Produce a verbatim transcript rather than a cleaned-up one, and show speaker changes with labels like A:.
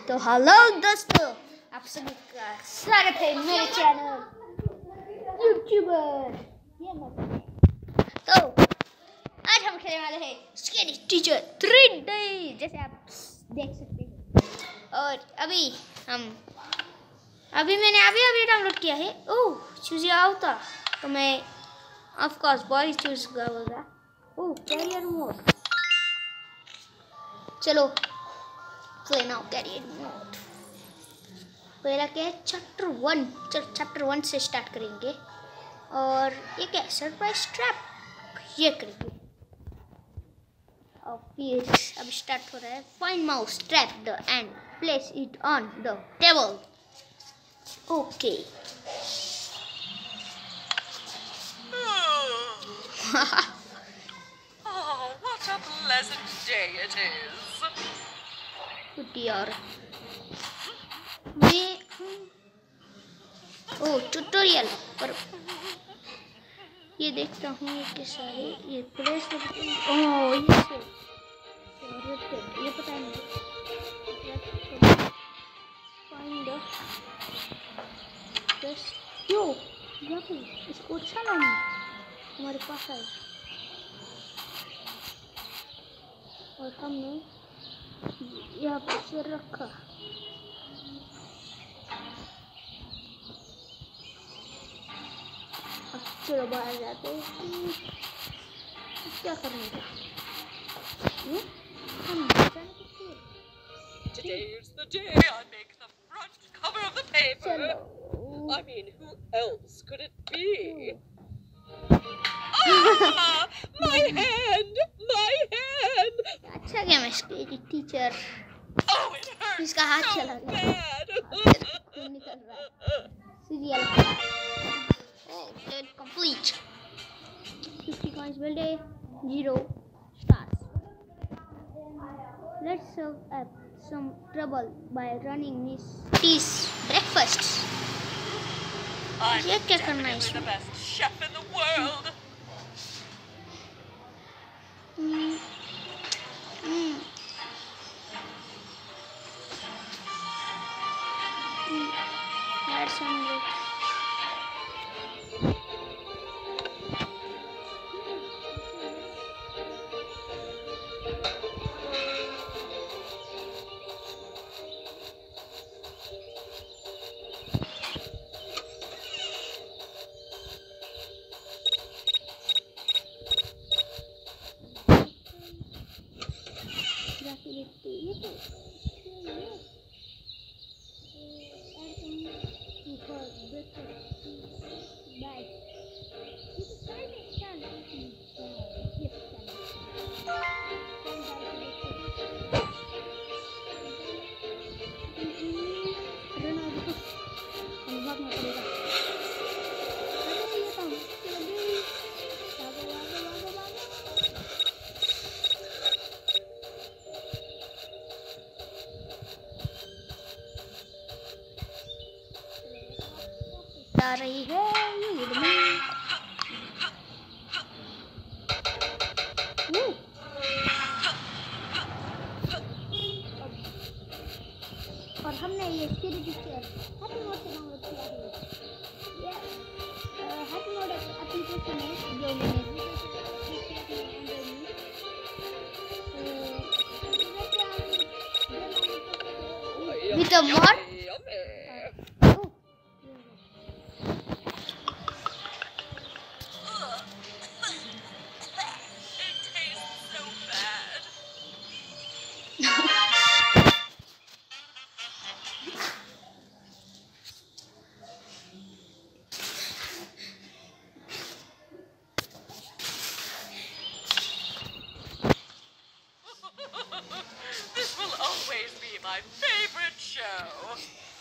A: तो हेलो दोस्तों, आप सभी का स्वागत है मेरे चैनल यूट्यूबर। तो आज हम खेलने वाले हैं स्केरी टीचर थ्री डे, जैसे आप देख सकते हैं। और अभी हम अभी मैंने अभी अभी डाउनलोड किया है। ओह चूज होता तो मैं ऑफ कोर्स बॉय चूज करूँगा। ओह कैरियर मोड, चलो प्ले नाउ कैरियर मोड। पहला क्या है, चैप्टर वन। चैप्टर वन से स्टार्ट करेंगे और ये क्या है, सरप्राइज ट्रैप, ये करेंगे। और फिर अब स्टार्ट हो रहा है। Find mouse trap the and place it on the table. Okay
B: Oh, what a pleasant day it is.
A: यार मैं ओ ट्यूटोरियल पर ये देखता हूँ ये कैसा है। ये प्लेस ओह ये से ये पता नहीं। फाइंड द प्लेस यो यहाँ पे इसको अच्छा लाना हमारे पास है और हमने यहाँ पर से रखा। अब चलो बाहर जाते हैं। क्या करने का हम
B: Today's the day I make the front cover of the paper.
A: चलो
B: I mean, who else could it be? Ah, my hand! My hand!
A: अच्छा क्या मैं scary teacher.
B: Oh, it hurts
A: इसका हाथ
B: so
A: चला गया,
B: bad.
A: खून निकल रहा है। Serial oh dead complete fifty coins build a zero stars. Let's serve up some trouble by running Miss T's breakfast.
B: I'm
A: ये क्या करना है
B: definitely the
A: इसमें?
B: best chef in the world.
A: Hmm. Hmm. Hmm. Add some look. ये तो आ रही है ये और हमने ये स्केरी टीचर हैप्पी मोड से डाउनलोड किया है। ये हैप्पी मोड एप्लीकेशन है जो मैंने with a mod
B: This will always be my favorite show.